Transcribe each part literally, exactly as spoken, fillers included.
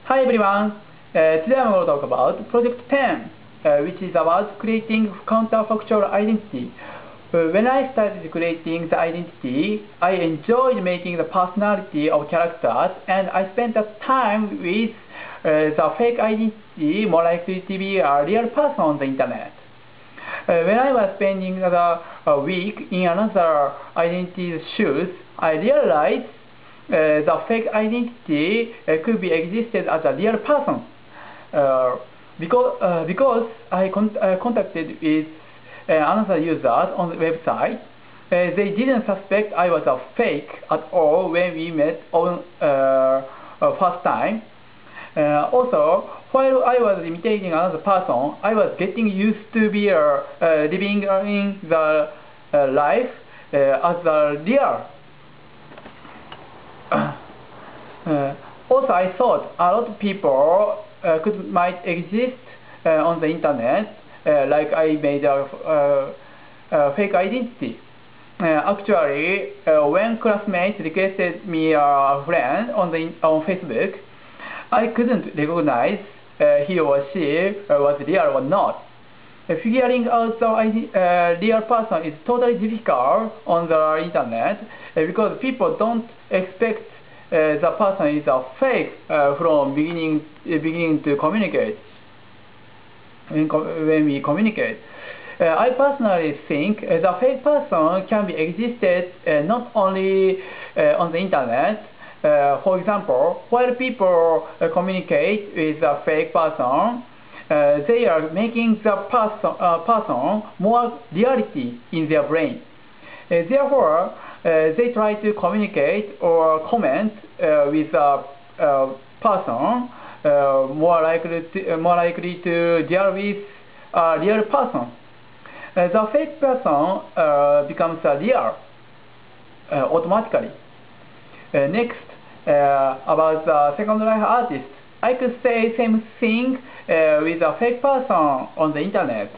Hi everyone, uh, today I'm going to talk about Project ten, uh, which is about creating counterfactual identity. Uh, when I started creating the identity, I enjoyed making the personality of characters, and I spent the time with uh, the fake identity more likely to be a real person on the internet. Uh, when I was spending the uh, week in another identity's shoes, I realized uh, the fake identity uh, could be existed as a real person. Uh, because, uh, because I con uh, contacted with uh, another users on the website, uh, they didn't suspect I was a fake at all when we met on uh, uh, first time. Uh, also, while I was imitating another person, I was getting used to be uh, uh, living in the uh, life uh, as a real. Uh, also, I thought a lot of people uh, could might exist uh, on the internet, uh, like I made a, uh, a fake identity. Uh, actually, uh, when classmates requested me a friend on the on Facebook, I couldn't recognize uh, he or she uh, was real or not. Uh, figuring out the uh, real person is totally difficult on the internet uh, because people don't expect uh, the person is a fake uh, from beginning uh, beginning to communicate. When, when we communicate, uh, I personally think uh, the fake person can be existed uh, not only uh, on the internet. Uh, for example, while people uh, communicate with a fake person, uh, they are making the person, uh, person more reality in their brain. Uh, therefore, uh, they try to communicate or comment uh, with a, a person uh, more likely to, uh, more likely to deal with a real person. Uh, the fake person uh, becomes a real uh, automatically. Uh, next, uh, about the Second Life artist, I could say same thing uh, with a fake person on the internet.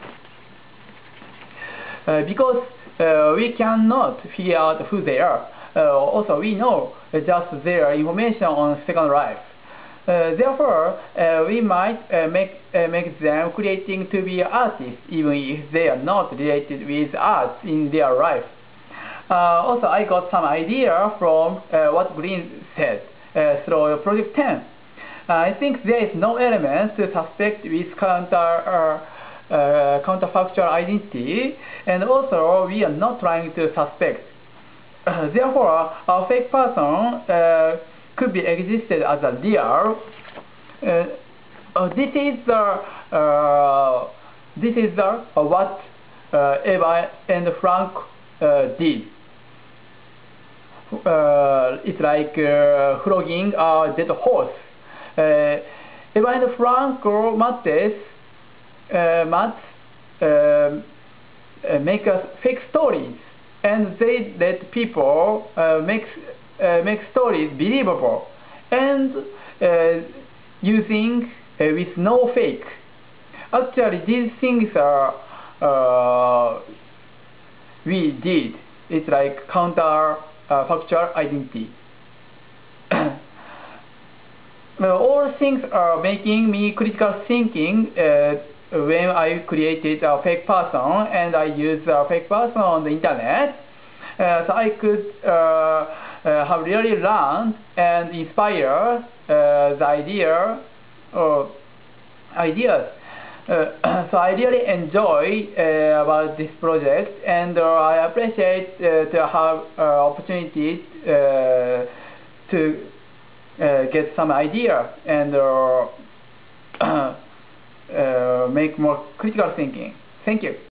Uh, because uh, we cannot figure out who they are. Uh, also, we know just their information on Second Life. Uh, therefore, uh, we might uh, make uh, make them creating to be artists, even if they are not related with arts in their life. Uh, also, I got some idea from uh, what Green said uh, through Project ten. Uh, I think there is no element to suspect with counter uh, uh, counterfactual identity, and also we are not trying to suspect. Uh, therefore, a fake person uh, could be existed as a real. Uh, uh, this is the uh, this is the uh, what uh, Eva and Frank uh, did. Uh, it's like uh, flogging a dead horse. Uh, Eva and Franco Mattes, uh, Matt, uh, uh, make us fake stories, and they let people uh, make uh, make stories believable, and uh, using uh, with no fake. Actually, these things are uh, we did. It's like counter uh, factual identity. Well, all things are making me critical thinking uh, when I created a fake person and I used a fake person on the internet. Uh, so I could uh, uh, have really learned and inspired uh, the idea or ideas. Uh, so I really enjoy uh, about this project, and uh, I appreciate uh, to have uh, opportunity uh, to uh, get some idea and uh, uh, make more critical thinking. Thank you.